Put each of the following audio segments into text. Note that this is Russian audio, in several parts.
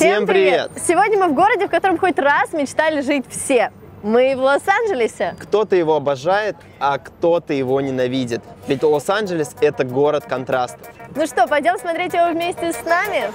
Всем привет! Сегодня мы в городе, в котором хоть раз мечтали жить все. Мы в Лос-Анджелесе. Кто-то его обожает, а кто-то его ненавидит. Ведь Лос-Анджелес – это город контрастов. Ну что, пойдем смотреть его вместе с нами?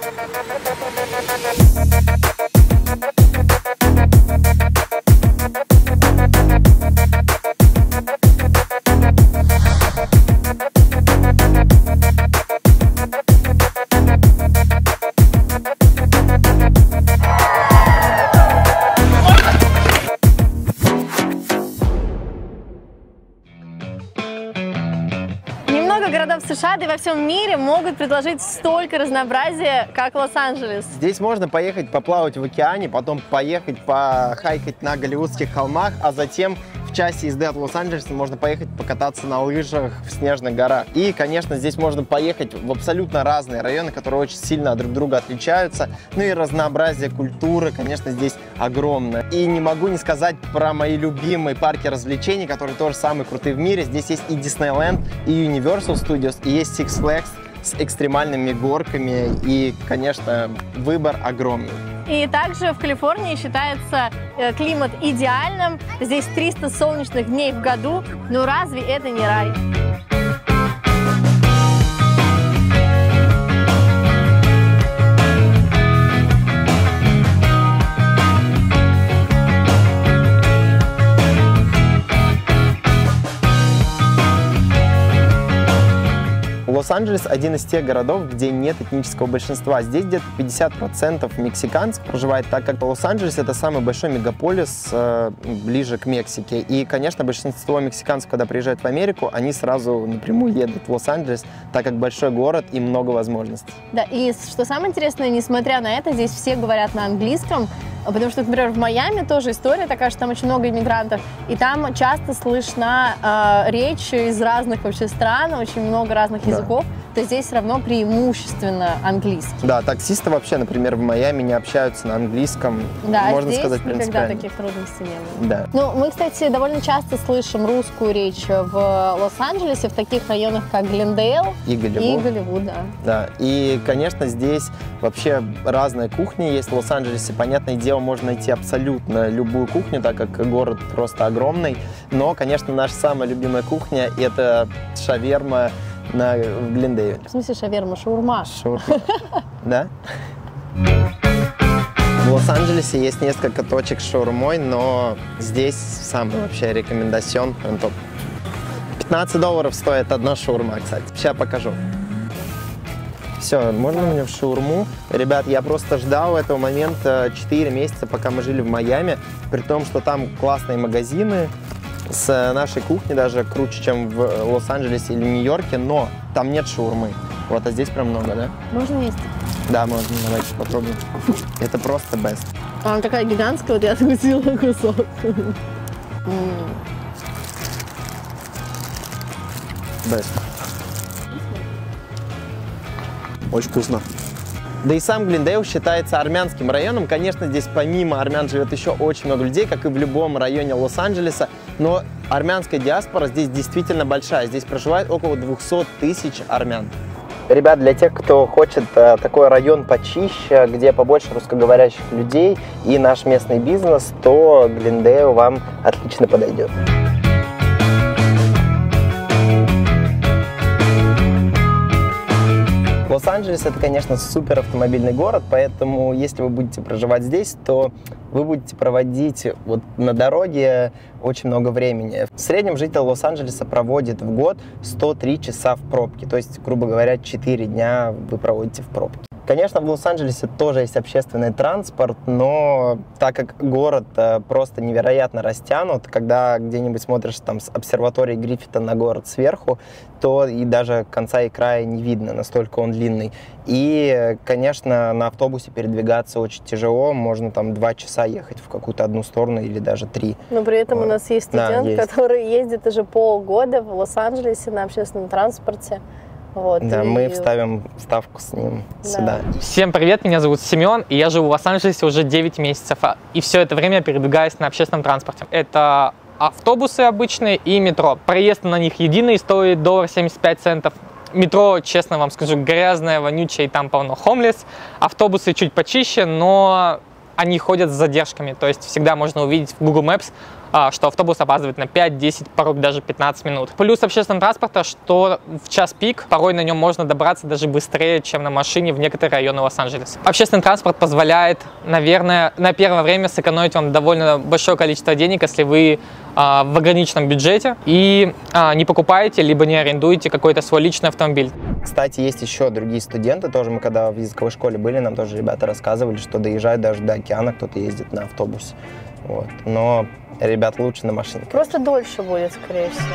Немного городов США, да и во всем мире могут предложить столько разнообразия, как Лос-Анджелес. Здесь можно поехать поплавать в океане, потом поехать похайкать на Голливудских холмах, а затем в часе езды от Лос-Анджелеса можно поехать покататься на лыжах в снежных горах. И, конечно, здесь можно поехать в абсолютно разные районы, которые очень сильно друг от друга отличаются. Ну и разнообразие культуры, конечно, здесь огромное. И не могу не сказать про мои любимые парки развлечений, которые тоже самые крутые в мире. Здесь есть и Disneyland, и Universal Studios, и есть Six Flags с экстремальными горками. И, конечно, выбор огромный. И также в Калифорнии считается климат идеальным. Здесь 300 солнечных дней в году. Но разве это не рай? Лос-Анджелес – один из тех городов, где нет этнического большинства. Здесь где-то 50% мексиканцев проживает, так как Лос-Анджелес – это самый большой мегаполис ближе к Мексике. И, конечно, большинство мексиканцев, когда приезжают в Америку, они сразу напрямую едут в Лос-Анджелес, так как большой город и много возможностей. Да, и что самое интересное, несмотря на это, здесь все говорят на английском, потому что, например, в Майами тоже история такая, что там очень много иммигрантов, и там часто слышна речь из разных вообще стран, очень много разных языков, то здесь все равно преимущественно английский. Да, таксисты вообще, например, в Майами не общаются на английском, да, можно здесь сказать, никогда принципиально. таких трудностей не было. Да. Ну, мы, кстати, довольно часто слышим русскую речь в Лос-Анджелесе, в таких районах, как Глендейл И Голливуд. Да. Да, и, конечно, здесь вообще разная кухня есть в Лос-Анджелесе. Понятное дело, можно найти абсолютно любую кухню, так как город просто огромный. Но, конечно, наша самая любимая кухня – это шаверма в Глендейле. В смысле шаверма? Шаурма. Шаурма. Да? В Лос-Анджелесе есть несколько точек с шаурмой, но здесь самый вообще рекомендацион, прям топ. $15 стоит одна шаурма, кстати. Сейчас покажу. Все, можно мне в шаурму? Ребят, я просто ждал этого момента 4 месяца, пока мы жили в Майами, при том, что там классные магазины, с нашей кухней даже круче, чем в Лос-Анджелесе или Нью-Йорке, но там нет шаурмы. Вот, а здесь прям много, да? Можно есть? Да, можно, давайте попробуем. Это просто best. Она такая гигантская, вот я откусила кусок. Best. Очень вкусно. Да и сам Глендейл считается армянским районом. Конечно, здесь помимо армян живет еще очень много людей, как и в любом районе Лос-Анджелеса. Но армянская диаспора здесь действительно большая. Здесь проживает около 200 тысяч армян. Ребят, для тех, кто хочет такой район почище, где побольше русскоговорящих людей и наш местный бизнес, то Глендейл вам отлично подойдет. Лос-Анджелес – это, конечно, супер автомобильный город, поэтому если вы будете проживать здесь, то вы будете проводить вот на дороге очень много времени. В среднем житель Лос-Анджелеса проводит в год 103 часа в пробке, то есть, грубо говоря, 4 дня вы проводите в пробке. Конечно, в Лос-Анджелесе тоже есть общественный транспорт, но так как город просто невероятно растянут, когда где-нибудь смотришь там с обсерватории Гриффита на город сверху, то и даже конца и края не видно, настолько он длинный. И, конечно, на автобусе передвигаться очень тяжело, можно там 2 часа ехать в какую-то одну сторону или даже 3. Но при этом у нас есть студент, да, есть, который ездит уже полгода в Лос-Анджелесе на общественном транспорте. Вот, да, и... мы вставим вставку с ним сюда. Всем привет, меня зовут Семен, и я живу в Лос-Анджелесе уже 9 месяцев, и все это время передвигаюсь на общественном транспорте. Это автобусы обычные и метро. Проезд на них единый, стоит $1.75. Метро, честно вам скажу, грязное, вонючее, и там полно homeless. Автобусы чуть почище, но они ходят с задержками. То есть всегда можно увидеть в Google Maps, что автобус опаздывает на 5, 10, порой даже 15 минут. Плюс общественного транспорта, что в час пик порой на нем можно добраться даже быстрее, чем на машине в некоторые районы Лос-Анджелеса. Общественный транспорт позволяет, наверное, на первое время сэкономить вам довольно большое количество денег, если вы в ограниченном бюджете и не покупаете, либо не арендуете какой-то свой личный автомобиль. Кстати, есть еще другие студенты, тоже мы когда в языковой школе были, нам тоже ребята рассказывали, что доезжают даже до океана, кто-то ездит на автобусе. Вот. Но ребят лучше на машине. Просто дольше будет, скорее всего.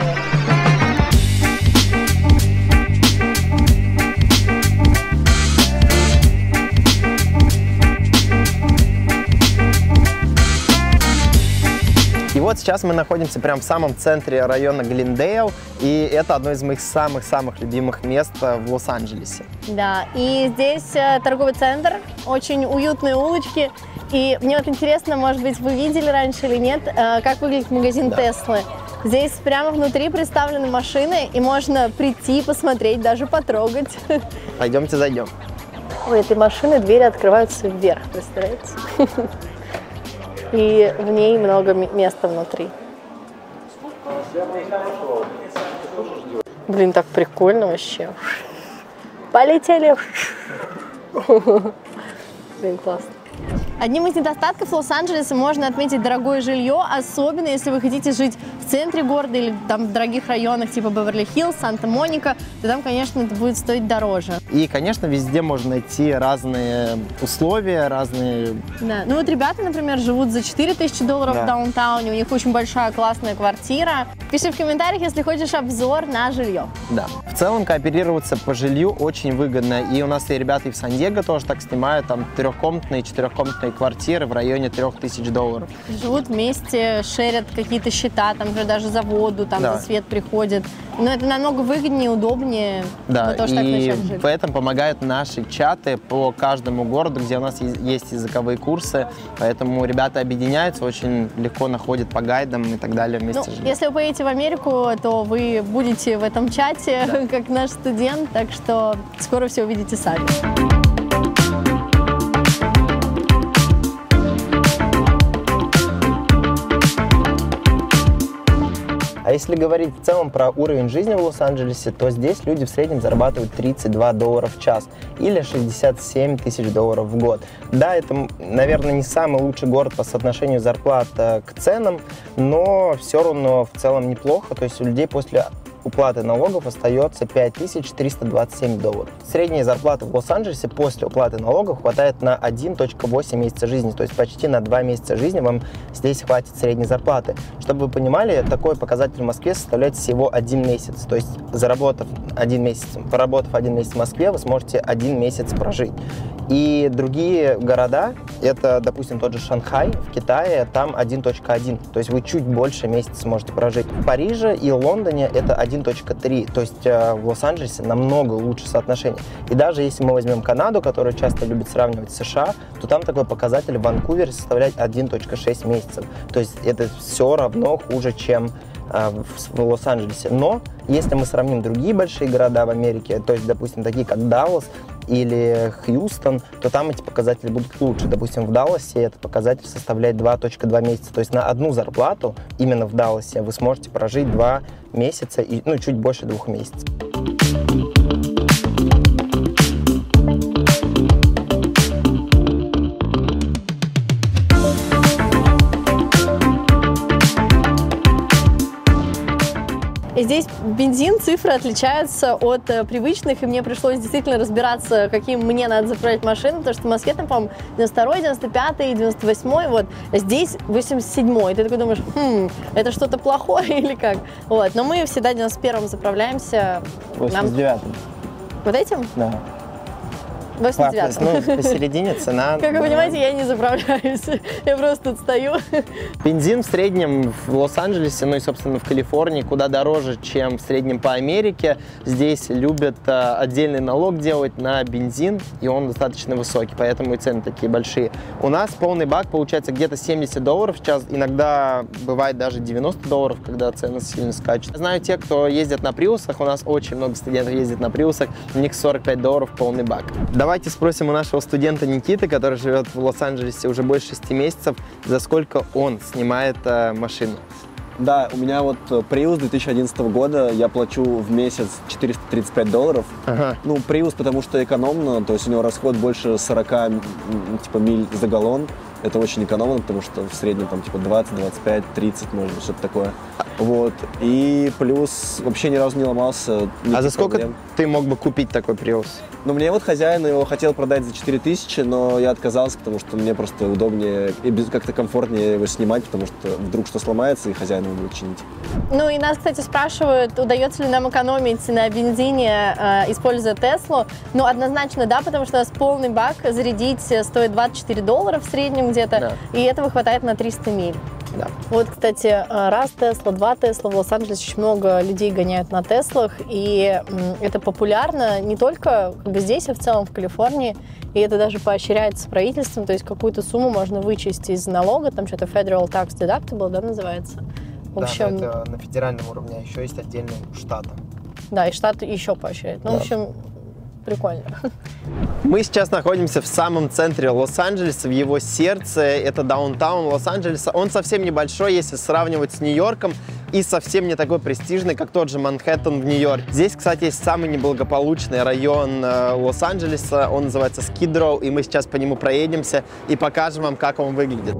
И вот сейчас мы находимся прямо в самом центре района Глендейл, и это одно из моих самых-самых любимых мест в Лос-Анджелесе. Да, и здесь торговый центр, очень уютные улочки. И мне вот интересно, может быть, вы видели раньше или нет, как выглядит магазин Теслы. Здесь прямо внутри представлены машины, и можно прийти, посмотреть, даже потрогать. Пойдемте зайдем. У этой машины двери открываются вверх, представляете? И в ней много места внутри. Блин, так прикольно вообще. Полетели. Блин, классно. Одним из недостатков Лос-Анджелеса можно отметить дорогое жилье, особенно если вы хотите жить в центре города или там в дорогих районах типа Беверли-Хиллз, Санта-Моника, то там, конечно, это будет стоить дороже. И, конечно, везде можно найти разные условия, разные... Да, ну вот ребята, например, живут за $4000 в даунтауне, у них очень большая классная квартира. Пиши в комментариях, если хочешь обзор на жилье. Да. В целом кооперироваться по жилью очень выгодно, и у нас и ребята и в Сан-Диего тоже так снимают, там трехкомнатные, четырехкомнатные квартиры в районе $3000. Живут вместе, шерят какие-то счета, там же даже за воду, там за свет приходят. Но это намного выгоднее, удобнее. Да, Мы тоже и так начали жить. в этом помогают наши чаты по каждому городу, где у нас есть языковые курсы, поэтому ребята объединяются, очень легко находят по гайдам и так далее вместе жить. Если вы поедете в Америку, то вы будете в этом чате, как наш студент, так что скоро все увидите сами. А если говорить в целом про уровень жизни в Лос-Анджелесе, то здесь люди в среднем зарабатывают $32 в час или $67 тысяч в год. Да, это, наверное, не самый лучший город по соотношению зарплат к ценам, но все равно в целом неплохо. То есть у людей после уплаты налогов остается $5327. Средняя зарплата в Лос-Анджелесе после уплаты налогов хватает на 1,8 месяца жизни, то есть почти на 2 месяца жизни вам здесь хватит средней зарплаты. Чтобы вы понимали, такой показатель в Москве составляет всего 1 месяц, то есть поработав 1 месяц в Москве, вы сможете 1 месяц прожить. И другие города, это, допустим, тот же Шанхай в Китае, там 1,1, то есть вы чуть больше месяца сможете прожить. В Париже и Лондоне это 1,3, то есть в Лос-Анджелесе намного лучше соотношение. И даже если мы возьмем Канаду, которую часто любят сравнивать с США, то там такой показатель в Ванкувере составляет 1,6 месяцев. То есть это все равно хуже, чем в Лос-Анджелесе. Но если мы сравним другие большие города в Америке, то есть, допустим, такие как Даллас или Хьюстон, то там эти показатели будут лучше. Допустим, в Далласе этот показатель составляет 2,2 месяца. То есть на одну зарплату именно в Далласе вы сможете прожить 2 месяца и чуть больше 2 месяцев. И здесь бензин, цифры отличаются от привычных, и мне пришлось действительно разбираться, каким мне надо заправлять машину, потому что в Москве там, по-моему, 92-й, 95-й, 98-й, вот, а здесь 87-й. И ты такой думаешь, это что-то плохое или как? Вот, но мы всегда 91-м заправляемся. 89-м. Вот этим? Да. 89. Ну, посередине цена. Как вы понимаете, я не заправляюсь. Я просто тут стою. Бензин в среднем в Лос-Анджелесе, ну и, собственно, в Калифорнии куда дороже, чем в среднем по Америке. Здесь любят отдельный налог делать на бензин, и он достаточно высокий, поэтому и цены такие большие. У нас полный бак получается где-то $70 сейчас, иногда бывает даже $90, когда цены сильно скачут. Знаю те, кто ездит на приусах, у нас очень много студентов ездит на приусах, у них $45 полный бак. Давайте спросим у нашего студента Никиты, который живет в Лос-Анджелесе уже больше 6 месяцев, за сколько он снимает машину. Да, у меня вот Prius 2011 года, я плачу в месяц $435. Ага. Ну, Prius, потому что экономно, то есть у него расход больше 40 типа, миль за галлон. Это очень экономно, потому что в среднем там типа 20, 25, 30, может быть, что-то такое. Вот. И плюс вообще ни разу не ломался. А за сколько ты мог бы купить такой Prius? Ну, мне вот хозяин его хотел продать за 4000, но я отказался, потому что мне просто удобнее и как-то комфортнее его снимать, потому что вдруг что сломается, и хозяин его будет чинить. Ну и нас, кстати, спрашивают, удается ли нам экономить на бензине, используя Теслу. Ну, однозначно да, потому что у нас полный бак зарядить стоит $24 в среднем где-то, да. И этого хватает на 300 миль. Да. Вот, кстати, раз Тесла, два Тесла. В Лос-Анджелесе очень много людей гоняют на Теслах, и это популярно не только как бы здесь, а в целом в Калифорнии. И это даже поощряется правительством, то есть какую-то сумму можно вычесть из налога, там что-то Federal Tax Deductible, да, называется. В общем, да, это на федеральном уровне, а еще есть отдельный штат. Да, и штат еще поощряет. Ну, да. В общем, прикольно. Мы сейчас находимся в самом центре Лос-Анджелеса, в его сердце. Это даунтаун Лос-Анджелеса. Он совсем небольшой, если сравнивать с Нью-Йорком, и совсем не такой престижный, как тот же Манхэттен в Нью-Йорке. Здесь, кстати, есть самый неблагополучный район Лос-Анджелеса. Он называется Skid Row, и мы сейчас по нему проедемся и покажем вам, как он выглядит.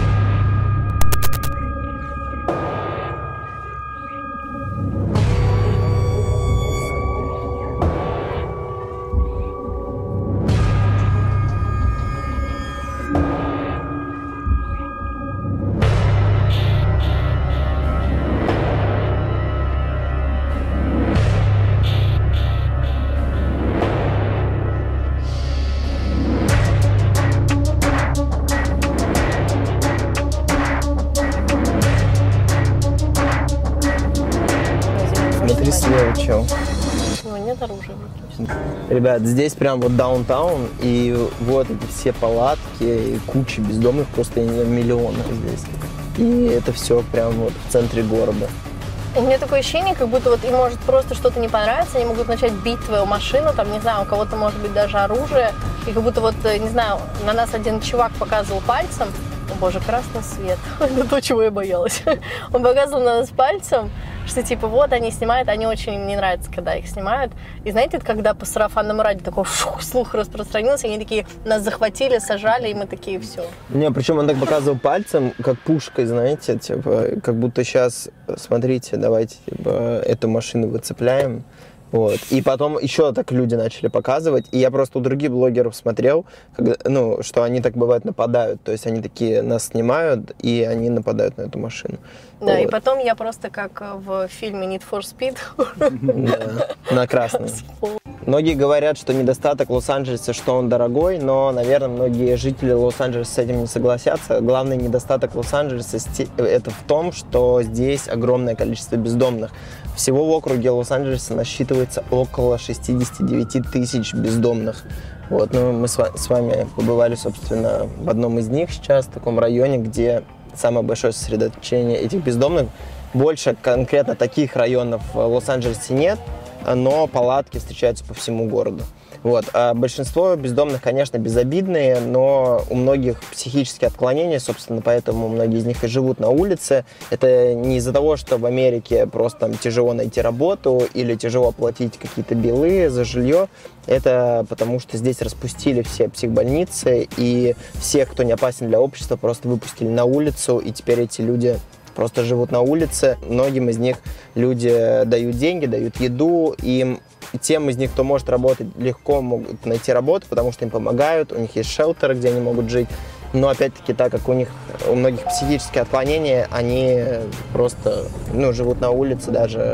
Смотри слева, чё. Ну, нет оружия. Ребят, здесь прям вот даунтаун, и вот эти все палатки, и куча бездомных, просто я не знаю, миллионы здесь. И это все прям вот в центре города. У меня такое ощущение, как будто вот им может просто что-то не понравиться, они могут начать бить твою машину, там, не знаю, у кого-то может быть даже оружие, и как будто вот, не знаю, на нас один чувак показывал пальцем, о боже, красный свет, это то, чего я боялась. Он показывал на нас пальцем, что типа вот они снимают, они очень им не нравится, когда их снимают. И знаете, когда по сарафанному радио такой слух распространился, они такие, нас захватили, сажали, и мы такие, все. Не, причем он так показывал пальцем, как пушкой, знаете, типа, как будто сейчас, смотрите, давайте, типа, эту машину выцепляем. Вот. И потом еще так люди начали показывать, и я просто у других блогеров смотрел, когда, ну, что они так бывает нападают, то есть они такие нас снимают, и они нападают на эту машину. Да, вот. И потом я просто как в фильме Need for Speed. Да, на красном. Многие говорят, что недостаток Лос-Анджелеса, что он дорогой, но, наверное, многие жители Лос-Анджелеса с этим не согласятся. Главный недостаток Лос-Анджелеса это в том, что здесь огромное количество бездомных. Всего в округе Лос-Анджелеса насчитывается около 69 тысяч бездомных. Вот, ну, мы с вами побывали, собственно, в одном из них сейчас, в таком районе, где самое большое сосредоточение этих бездомных. Больше конкретно таких районов в Лос-Анджелесе нет, но палатки встречаются по всему городу. Вот. А большинство бездомных, конечно, безобидные, но у многих психические отклонения, собственно, поэтому многие из них и живут на улице. Это не из-за того, что в Америке просто там тяжело найти работу или тяжело оплатить какие-то билы за жилье. Это потому, что здесь распустили все психбольницы, и всех, кто не опасен для общества, просто выпустили на улицу, и теперь эти люди просто живут на улице. Многим из них люди дают деньги, дают еду, и тем из них, кто может работать, легко могут найти работу, потому что им помогают, у них есть шелтеры, где они могут жить. Но опять-таки, так как у многих психические отклонения, они просто живут на улице даже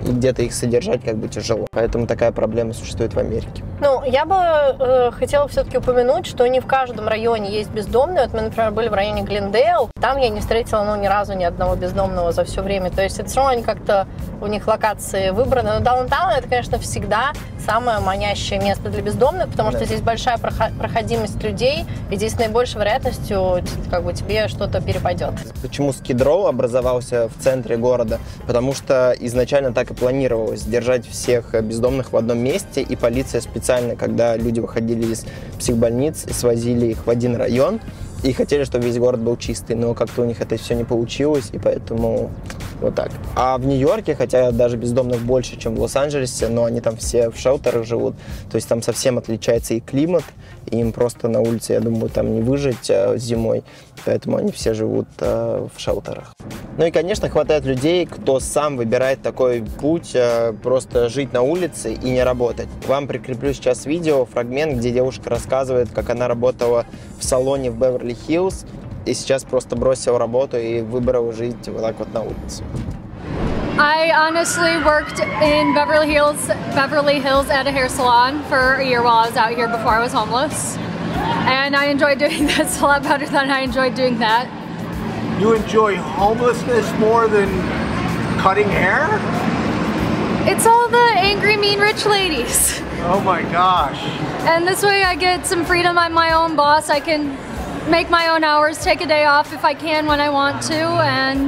и где-то их содержать как бы тяжело. Поэтому такая проблема существует в Америке. Ну, я бы хотела все-таки упомянуть, что не в каждом районе есть бездомные. Вот мы, например, были в районе Глендейл. Там я не встретила, ни разу ни одного бездомного за все время. То есть это все равно они как-то, у них локации выбраны. Но даунтаун — это, конечно, всегда самое манящее место для бездомных, потому что здесь большая проходимость людей, и здесь с наибольшей вероятностью как бы тебе что-то перепадет. Почему Skid Row образовался в центре города? Потому что изначально так и планировалось держать всех бездомных в одном месте, и полиция специально, когда люди выходили из психбольниц, свозили их в один район и хотели, чтобы весь город был чистый, но как-то у них это все не получилось, и поэтому вот так. А в Нью-Йорке, хотя даже бездомных больше, чем в Лос-Анджелесе, но они там все в шелтерах живут, то есть там совсем отличается и климат, и им просто на улице, я думаю, там не выжить зимой, поэтому они все живут в шелтерах. Ну и, конечно, хватает людей, кто сам выбирает такой путь, просто жить на улице и не работать. Вам прикреплю сейчас видео, фрагмент, где девушка рассказывает, как она работала в салоне в Беверли-Хиллз, и сейчас просто бросила работу и выбрала жить вот так вот на улице. I honestly worked in Beverly Hills at a hair salon for a year while I was out here before I was homeless. And I enjoyed doing this a lot better than I enjoyed doing that. You enjoy homelessness more than cutting hair? It's all the angry, mean, rich ladies. Oh my gosh. And this way I get some freedom. I'm my own boss. I can make my own hours, take a day off if I can when I want to, and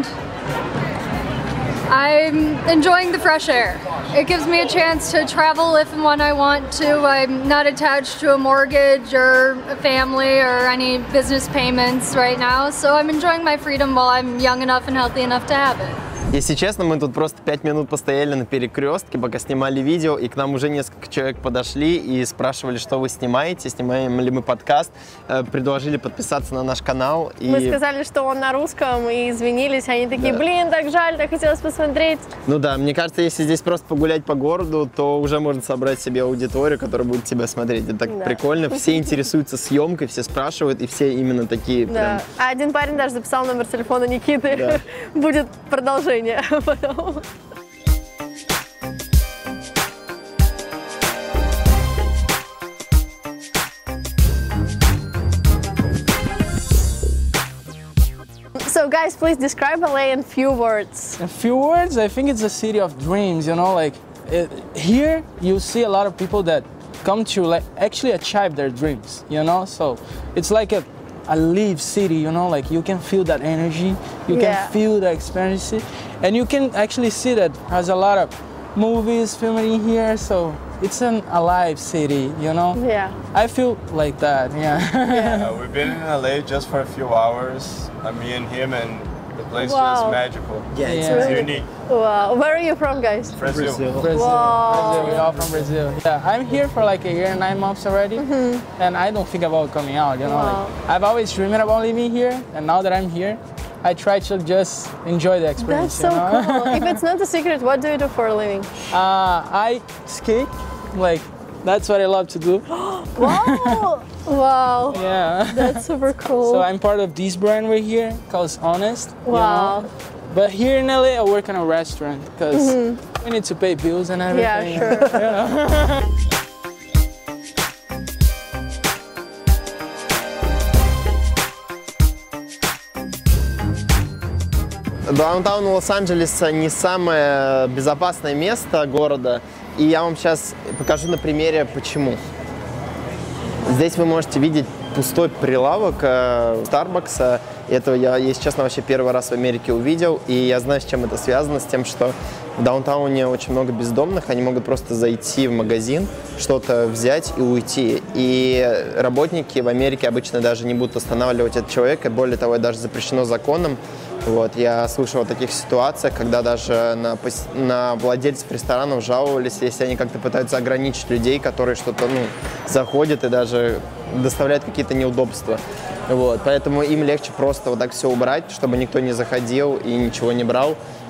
I'm enjoying the fresh air. It gives me a chance to travel if and when I want to. I'm not attached to a mortgage or a family or any business payments right now, so I'm enjoying my freedom while I'm young enough and healthy enough to have it. Если честно, мы тут просто 5 минут постояли на перекрестке, пока снимали видео, и к нам уже несколько человек подошли и спрашивали, что вы снимаете, снимаем ли мы подкаст, предложили подписаться на наш канал. Мы сказали, что он на русском, и извинились, они такие, блин, так жаль, так хотелось посмотреть. Ну да, мне кажется, если здесь просто погулять по городу, то уже можно собрать себе аудиторию, которая будет тебя смотреть. Это так прикольно, все интересуются съемкой, все спрашивают, и все именно такие прям... А один парень даже записал номер телефона Никиты, будет продолжение. Потом. So guys, please describe LA in few words. In few words, I think it's a city of dreams, you know, like here you see a lot of people that come to like actually achieve their dreams, you know, so it's like a live city, you know, like you can feel that energy, you can feel the experience, and you can actually see that there's a lot of movies filming here, so it's an alive city, you know? Yeah. I feel like that, yeah. We've been in LA just for a few hours, me and him, and the place is magical. Yeah, it's really unique. Wow. Where are you from, guys? Brazil. Brazil. Wow. We're all from Brazil. Yeah, I'm here for like a year and 9 months already, and I don't think about coming out, you know? Like, I've always dreamed about living here, and now that I'm here, I try to just enjoy the experience. That's so you know? cool. If it's not a secret, what do you do for a living? I skate, like that's what I love to do. Wow! Wow! Yeah. That's super cool. So I'm part of this brand right here called Honest. Wow. You know? But here in LA, I work in a restaurant because we need to pay bills and everything. Yeah, sure. Yeah. Даунтаун Лос-Анджелеса не самое безопасное место города, и я вам сейчас покажу на примере, почему. Здесь вы можете видеть пустой прилавок Starbucks. Это я, если честно, вообще первый раз в Америке увидел, и я знаю, с чем это связано, с тем, что в даунтауне очень много бездомных, они могут просто зайти в магазин, что-то взять и уйти. И работники в Америке обычно даже не будут останавливать этого человека, более того, это даже запрещено законом. Вот, я слышал о таких ситуациях, когда даже на владельцев ресторанов жаловались, если они как-то пытаются ограничить людей, которые что-то заходят и даже доставляют какие-то неудобства. Вот, поэтому им легче просто вот так все убрать, чтобы никто не заходил и ничего не брал.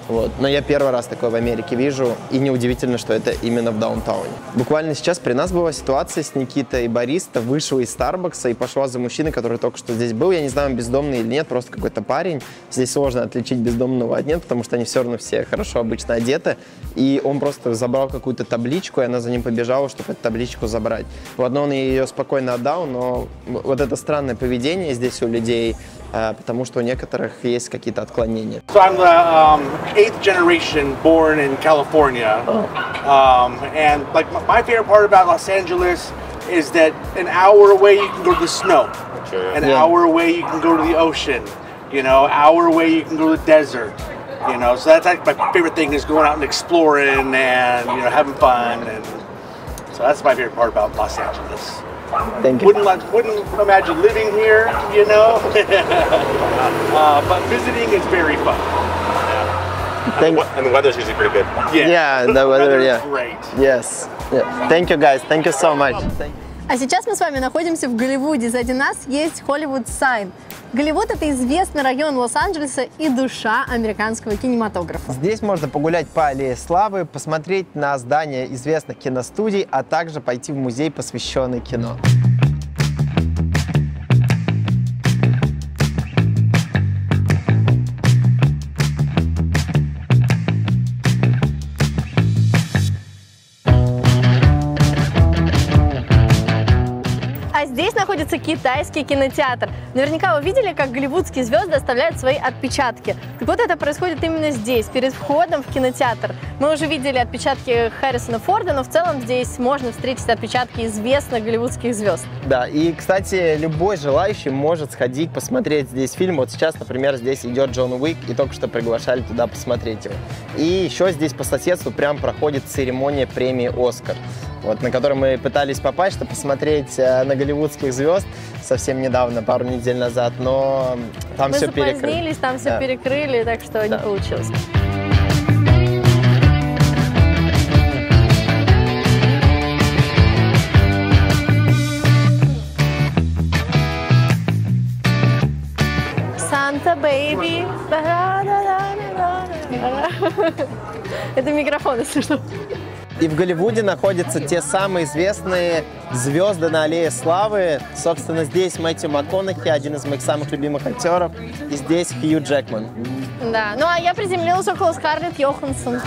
Вот. Но я первый раз такое в Америке вижу, и неудивительно, что это именно в даунтауне. Буквально сейчас при нас была ситуация с Никитой. Бариста вышел из Старбакса и пошла за мужчиной, который только что здесь был. Я не знаю, он бездомный или нет, просто какой-то парень. Здесь сложно отличить бездомного от нет, потому что они все равно все хорошо обычно одеты. И он просто забрал какую-то табличку, и она за ним побежала, чтобы эту табличку забрать. Ладно, он ее спокойно отдал, но вот это странное поведение здесь у людей, потому что у некоторых есть какие-то отклонения. So I'm the 8th generation born in California, and like my favorite part about Los Angeles is that an hour away you can go to the snow, an hour away you can go to the ocean, you know, hour away you can go to the desert, you know. So that's like my favorite thing is going out and exploring and having fun, and so that's my favorite part about Los Angeles. Thank you. Wouldn't imagine living here, you know, but visiting is very fun. And the weather's usually pretty good. Yeah, the weather, yeah. Great. Yes. Yeah. Thank you, guys. Thank you so much. А сейчас мы с вами находимся в Голливуде. Сзади нас есть Hollywood Sign. Голливуд — это известный район Лос-Анджелеса и душа американского кинематографа. Здесь можно погулять по Аллее Славы, посмотреть на здания известных киностудий, а также пойти в музей, посвященный кино. Здесь находится китайский кинотеатр. Наверняка вы видели, как голливудские звезды оставляют свои отпечатки. Так вот, это происходит именно здесь, перед входом в кинотеатр. Мы уже видели отпечатки Харрисона Форда, но в целом здесь можно встретить отпечатки известных голливудских звезд. Да, и, кстати, любой желающий может сходить посмотреть здесь фильм. Вот сейчас, например, здесь идет Джон Уик, и только что приглашали туда посмотреть его. И еще здесь по соседству прям проходит церемония премии «Оскар», вот, на которой мы пытались попасть, чтобы посмотреть на голливудских звезд совсем недавно, пару недель назад, но там все перекрыли. Мы запозднились, там все перекрыли, так что не получилось. Санта Бэйби. Это микрофон, если что. И в Голливуде находятся те самые известные звезды на Аллее Славы. Собственно, здесь Мэтью МакКонахи, один из моих самых любимых актеров, и здесь Хью Джекман. Да, ну а я приземлилась около Скарлетт Йоханссон.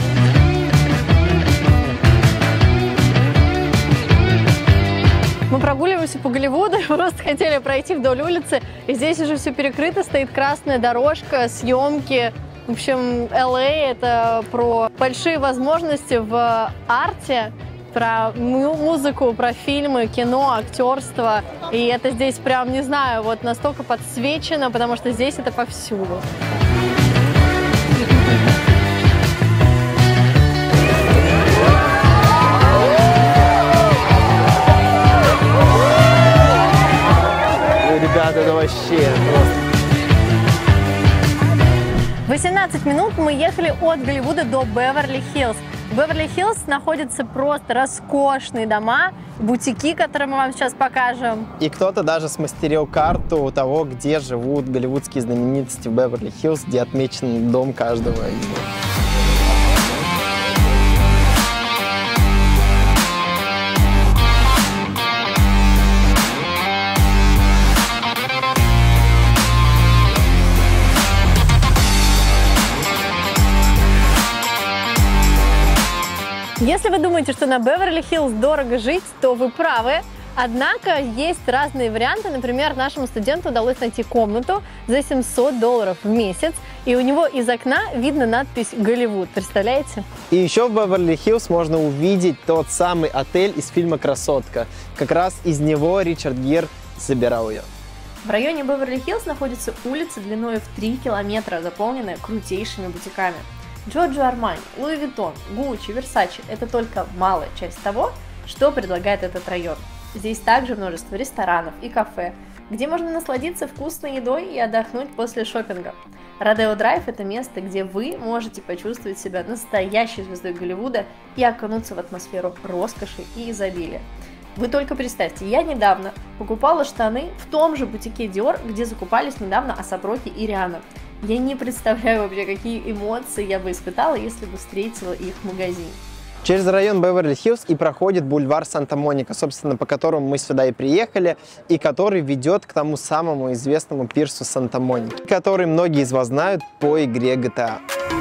Мы прогуливаемся по Голливуду, просто хотели пройти вдоль улицы, и здесь уже все перекрыто, стоит красная дорожка, съемки. В общем, LA — это про большие возможности в арте, про музыку, про фильмы, кино, актерство. И это здесь прям, не знаю, вот настолько подсвечено, потому что здесь это повсюду. Ребята, это вообще просто... 18 минут мы ехали от Голливуда до Беверли-Хиллз. В Беверли-Хиллз находятся просто роскошные дома, бутики, которые мы вам сейчас покажем. И кто-то даже смастерил карту того, где живут голливудские знаменитости в Беверли-Хиллз, где отмечен дом каждого из них. Если вы думаете, что на Беверли-Хиллз дорого жить, то вы правы. Однако есть разные варианты. Например, нашему студенту удалось найти комнату за $700 в месяц, и у него из окна видно надпись «Голливуд». Представляете? И еще в Беверли-Хиллз можно увидеть тот самый отель из фильма «Красотка». Как раз из него Ричард Гир забирал ее. В районе Беверли-Хиллз находится улица длиной в 3 километра, заполненная крутейшими бутиками. Джорджио Армани, Луи Виттон, Гуччи, Версачи – это только малая часть того, что предлагает этот район. Здесь также множество ресторанов и кафе, где можно насладиться вкусной едой и отдохнуть после шопинга. Родео Драйв – это место, где вы можете почувствовать себя настоящей звездой Голливуда и окунуться в атмосферу роскоши и изобилия. Вы только представьте, я недавно покупала штаны в том же бутике Dior, где закупались недавно Асап Роки и Риhanna. Я не представляю вообще, какие эмоции я бы испытала, если бы встретила их в магазине. Через район Беверли-Хиллз и проходит бульвар Санта-Моника, собственно, по которому мы сюда и приехали, и который ведет к тому самому известному пирсу Санта-Моники, который многие из вас знают по игре GTA.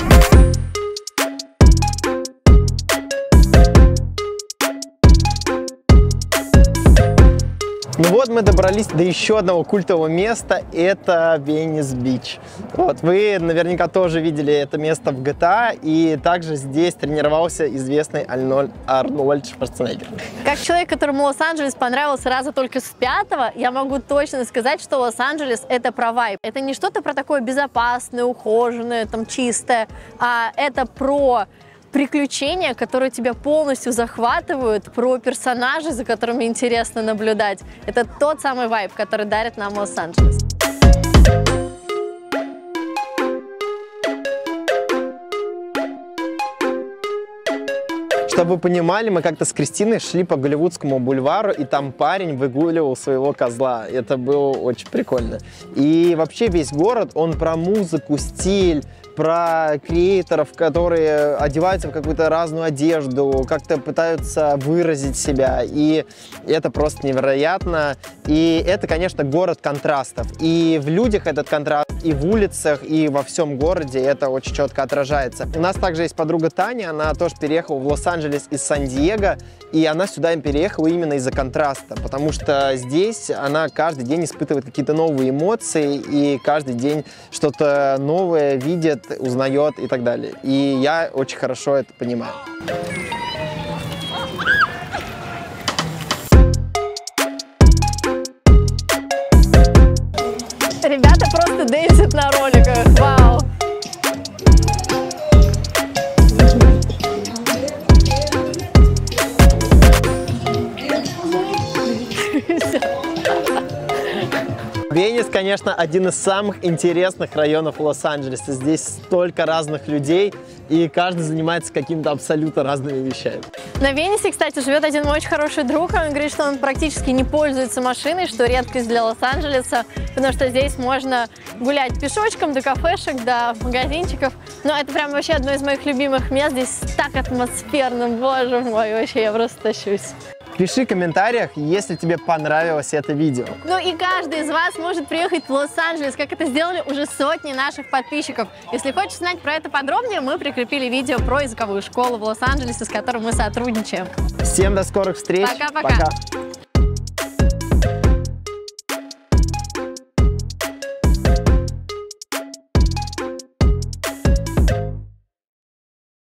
Ну вот мы добрались до еще одного культового места, это Венес-Бич. Вот, вы наверняка тоже видели это место в GTA, и также здесь тренировался известный Арнольд Шварценеггер. Как человек, которому Лос-Анджелес понравился раза только с 5-го, я могу точно сказать, что Лос-Анджелес — это про вайб. Это не что-то про такое безопасное, ухоженное, там, чистое, а это про приключения, которые тебя полностью захватывают, про персонажей, за которыми интересно наблюдать. Это тот самый вайб, который дарит нам Лос-Анджелес. Чтобы вы понимали, мы как-то с Кристиной шли по Голливудскому бульвару, и там парень выгуливал своего козла. Это было очень прикольно. И вообще весь город, он про музыку, стиль, про креаторов, которые одеваются в какую-то разную одежду, как-то пытаются выразить себя. И это просто невероятно. И это, конечно, город контрастов. И в людях этот контраст, и в улицах, и во всем городе это очень четко отражается. У нас также есть подруга Таня, она тоже переехала в Лос-Анджелес из Сан-Диего, и она сюда переехала именно из-за контраста, потому что здесь она каждый день испытывает какие-то новые эмоции, и каждый день что-то новое видит, узнает и так далее. И я очень хорошо это понимаю. Ребята просто дэнсят на роликах. Вау! Венес, конечно, один из самых интересных районов Лос-Анджелеса. Здесь столько разных людей, и каждый занимается какими-то абсолютно разными вещами. На Венесе, кстати, живет один мой очень хороший друг. Он говорит, что он практически не пользуется машиной, что редкость для Лос-Анджелеса, потому что здесь можно гулять пешочком до кафешек, до магазинчиков. Но это прям вообще одно из моих любимых мест. Здесь так атмосферно, боже мой, вообще я просто тащусь. Пиши в комментариях, если тебе понравилось это видео. Ну и каждый из вас может приехать в Лос-Анджелес, как это сделали уже сотни наших подписчиков. Если хочешь знать про это подробнее, мы прикрепили видео про языковую школу в Лос-Анджелесе, с которой мы сотрудничаем. Всем до скорых встреч. Пока-пока. Пока.